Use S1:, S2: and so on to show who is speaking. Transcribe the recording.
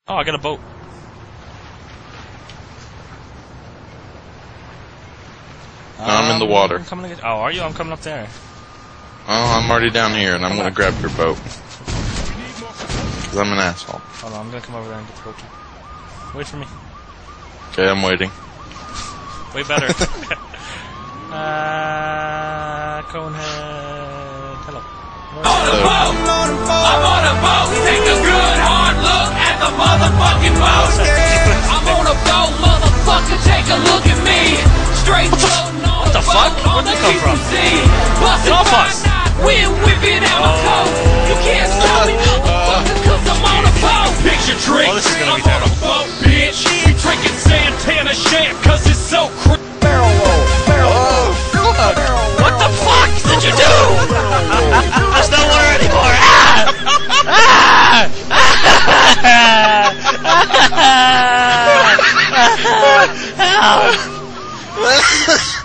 S1: Oh, I got a boat.
S2: No, I'm in the water.
S1: I'm coming to get, oh, are you? I'm coming up there.
S2: Oh, I'm already down here, and I'm gonna grab your boat. Because I'm an asshole.
S1: Hold on, I'm gonna come over there and get the boat. Wait for me.
S2: Okay, I'm waiting.
S1: Way better. Conehead. Hello.
S3: I'm on a boat. Take a good hard look at the motherfucking boat. I'm on a boat, motherfucker. Take a look at me. Straight floating on
S1: What the fuck? Where'd you come from?
S3: Get off us. We're whipping out my coat. You can't stop me, motherfucker, cause I'm on a boat. Picture drink.
S1: Oh, this is gonna be
S3: I'm on a boat, bitch. We drinking Santana shit cause it's so
S4: Barrel roll. Barrel roll.
S1: What the fuck did you do? There's no water anymore. Ah!